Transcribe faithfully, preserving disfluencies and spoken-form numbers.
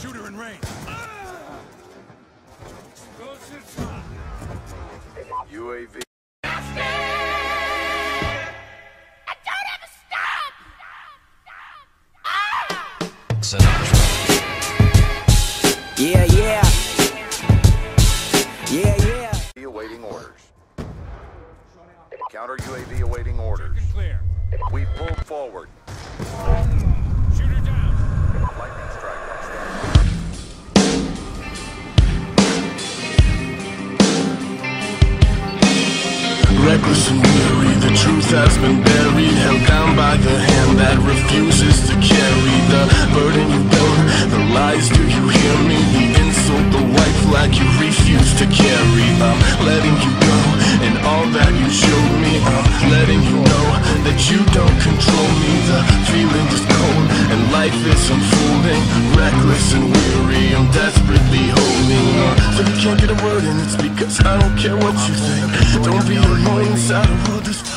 Shooter in range. U A V. Sinatra. Yeah, yeah. Yeah, yeah. Awaiting orders. Counter U A V awaiting orders. Clear. We pulled forward. Shooter down. Lightning strike on standby. Reckless and weary, the truth has been buried, held down by the hand that refuses to carry the burden you build. The lies, do you hear me? The insult, the white flag you refuse to carry. I'm letting you go, and all that you showed me, I'm letting you know that you don't control me. The feeling is cold, and life is unfolding. Reckless and weary, I'm desperately holding on. So you can't get a word in, it's because I don't care what you think. Don't be annoying inside a world that's